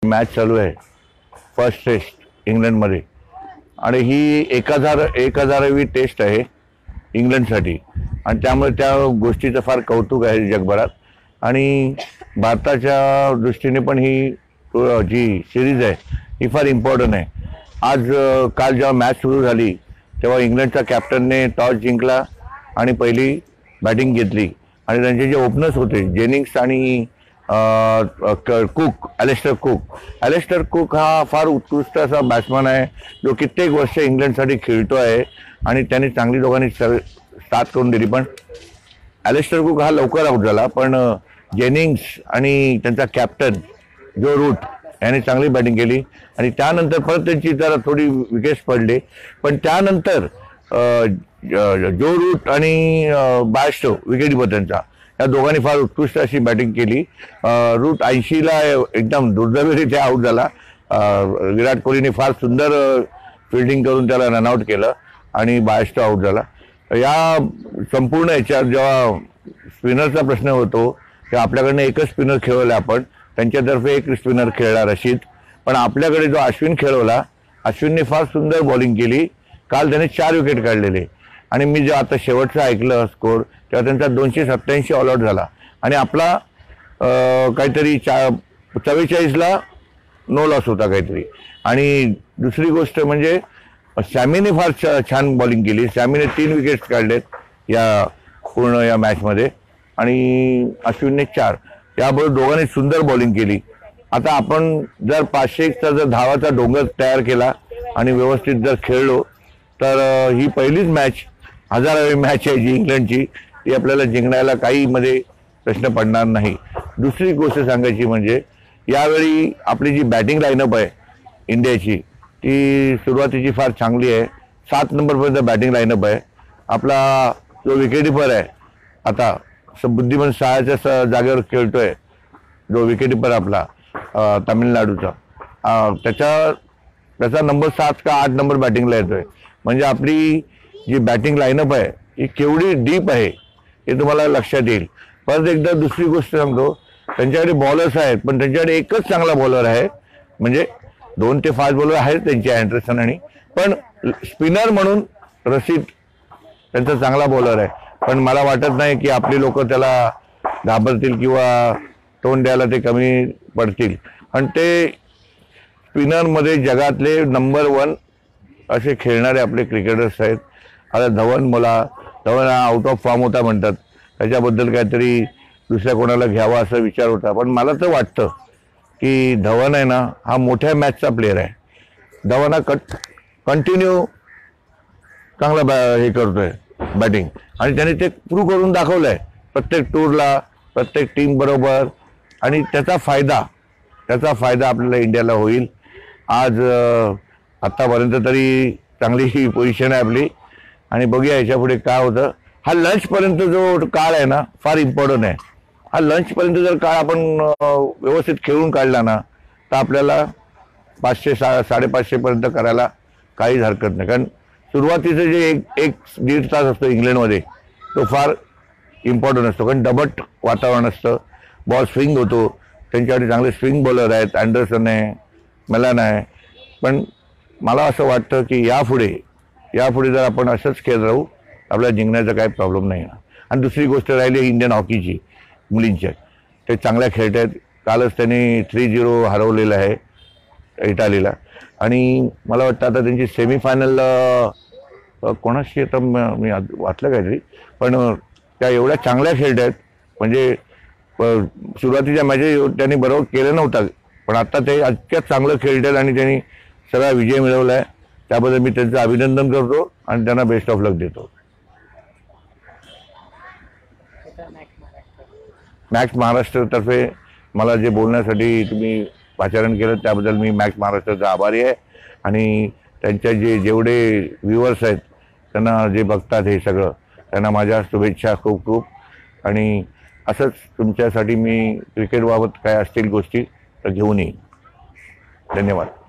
Match चालू आहे first taste इंग्लंडमध्ये आणि ही 1000वी टेस्ट आहे इंग्लंडसाठी आणि त्यामुळे त्या गोष्टीचं फार कौतुक आहे जगभरात आणि भारताच्या दृष्टीने पण ही जी सिरीज आहे ही फार इम्पॉर्टंट आहे। आज काल जेव्हा मॅच सुरू झाली तेव्हा इंग्लंडच्या कॅप्टनने टॉस जिंकला आणि पहिली बॅटिंग घेतली आणि त्यांचे जे ओपनर्स होते जेनिंग्स आणि ॲलेस्टर कुक हा फार उत्कृष्ट असा बॅट्समन आहे जो कित्येक वर्ष इंग्लंडसाठी खेळतो आहे आणि त्यांनी चांगली दोघांनी स्टार्ट करून दिली। पण ॲलेस्टर कुक हा लवकर आउट झाला पण जेनिंग्स आणि त्यांचा कॅप्टन जो रूट यांनी चांगली बॅटिंग केली आणि त्यानंतर परत त्यांची जरा थोडी विकेट्स पडले पण त्यानंतर जो रूट आणि बायस्टो विकेटकीपर त्यांचा या दोघांनी फार उत्कृष्ट अशी बॅटिंग केली। रूट 80ला एकदम दुर्दैवीरित्या आउट झाला। विराट कोहलीने फार सुंदर फिल्डिंग करून त्याला रनआउट केलं आणि बायस्टो आउट झाला। या संपूर्ण याच्यात जेव्हा स्पिनरचा प्रश्न होतो तेव्हा आपल्याकडनं एकच स्पिनर खेळवला आपण त्यांच्यातर्फे एक स्पिनर खेळला रशीद पण आपल्याकडे जो अश्विन खेळवला अश्विनने फार सुंदर बॉलिंग केली। काल त्याने 4 विकेट काढलेले आणि मी जेव्हा आता शेवटचं ऐकलं स्कोर तेव्हा त्यांचा 287 ऑल आउट झाला आणि आपला काहीतरी 44ला नो लॉस होता काहीतरी। आणि दुसरी गोष्ट म्हणजे सॅमीने फार छान बॉलिंग केली। सॅमीने 3 विकेट्स काढलेत या पूर्ण या मॅचमध्ये आणि अश्विनने 4। याबरोबर दोघांनी सुंदर बॉलिंग केली। आता आपण जर 501चा जर धावाचा डोंगर तयार केला आणि व्यवस्थित जर खेळलो तर ही पहिलीच मॅच 1000वी मॅच आहे जी इंग्लंडची ती आपल्याला जिंकण्याला काही मध्ये प्रश्न पडणार नाही। दुसरी गोष्ट सांगायची म्हणजे यावेळी आपली जी बॅटिंग लाईनअप आहे इंडियाची ती सुरुवातीची फार चांगली आहे। 7 नंबरपर्यंत बॅटिंग लाईनअप आहे। आपला जो विकेटकीपर आहे आता बुद्धिमान सहाच्या जागेवर खेळतोय जो विकेटकीपर आपला तामिळनाडूचा त्याचा नंबर 7 का 8 नंबर बॅटिंगला येतोय म्हणजे आपली जी बॅटिंग लाईनअप आहे ही केवढी डीप आहे हे तुम्हाला लक्षात येईल। परत एकदा दुसरी गोष्ट सांगतो त्यांच्याकडे बॉलर्स आहेत पण त्यांच्याकडे एकच चांगला बॉलर आहे म्हणजे 2 ते 5 बॉलर आहेत त्यांचे अँडरसन आणि पण स्पिनर म्हणून रशीद त्यांचा चांगला बॉलर आहे पण मला वाटत नाही की आपली लोक त्याला घाबरतील किंवा तोंड द्यायला ते कमी पडतील पण ते स्पिनरमध्ये जगातले नंबर 1 असे खेळणारे आपले क्रिकेटर्स आहेत। आता धवन हा आउट ऑफ फॉर्म होता म्हणतात त्याच्याबद्दल काहीतरी दुसऱ्या कोणाला घ्यावा असा विचार होता पण मला तर वाटतं की धवन आहे ना हा मोठ्या मॅचचा प्लेअर आहे। धवन हा कंटिन्यू चांगला हे करतोय बॅटिंग आणि त्याने ते प्रूव्ह करून दाखवलं आहे प्रत्येक टूरला प्रत्येक टीम बरोबर आणि त्याचा फायदा आपल्याला इंडियाला होईल। आज आत्तापर्यंत तरी चांगली ही पोझिशन आहे आपली आणि बघूया याच्या पुढे काय होतं। हा लंचपर्यंत जो काळ आहे ना फार इम्पॉर्टंट आहे। हा लंचपर्यंत जर काळ आपण व्यवस्थित खेळून काढला ना तर आपल्याला 500-550 पर्यंत करायला काहीच हरकत नाही कारण सुरुवातीचं जे एक दीड तास असतो इंग्लंडमध्ये तो फार इम्पॉर्टंट असतो कारण दबट वातावरण असतं बॉल स्विंग होतो त्यांच्याकडे चांगले स्विंग बॉलर आहेत अँडरसन आहे मेलन आहे पण मला असं वाटतं की यापुढे जर आपण असंच खेळ राहू आपल्याला जिंकण्याचा काही प्रॉब्लेम नाही आणि दुसरी गोष्ट राहिली इंडियन हॉकीची मुलींच्या ते चांगल्या खेळत आहेत। कालच त्यांनी 3-0 हरवलेलं आहे इटालीला आणि मला वाटतं आता त्यांची सेमीफायनल कोणाशी आता मी वाचलं काहीतरी पण त्या एवढ्या चांगल्या खेळत आहेत म्हणजे सुरुवातीच्या मॅचेस त्यांनी बरोबर केलं नव्हतं पण आता ते इतक्याच चांगलं खेळतात आणि त्यांनी सगळा विजय मिळवला आहे त्याबद्दल मी त्यांचं अभिनंदन करतो आणि त्यांना बेस्ट ऑफ लक देतो। मॅक्स महाराष्ट्रतर्फे मला जे बोलण्यासाठी तुम्ही पाचारण केलं त्याबद्दल मी मॅक्स महाराष्ट्राचा आभारी आहे आणि त्यांच्या जेवढे व्ह्युअर्स आहेत त्यांना जे बघतात हे सगळं त्यांना माझ्या शुभेच्छा खूप खूप आणि असंच तुमच्यासाठी मी क्रिकेटबाबत काय असतील गोष्टी तर घेऊन येईन। धन्यवाद।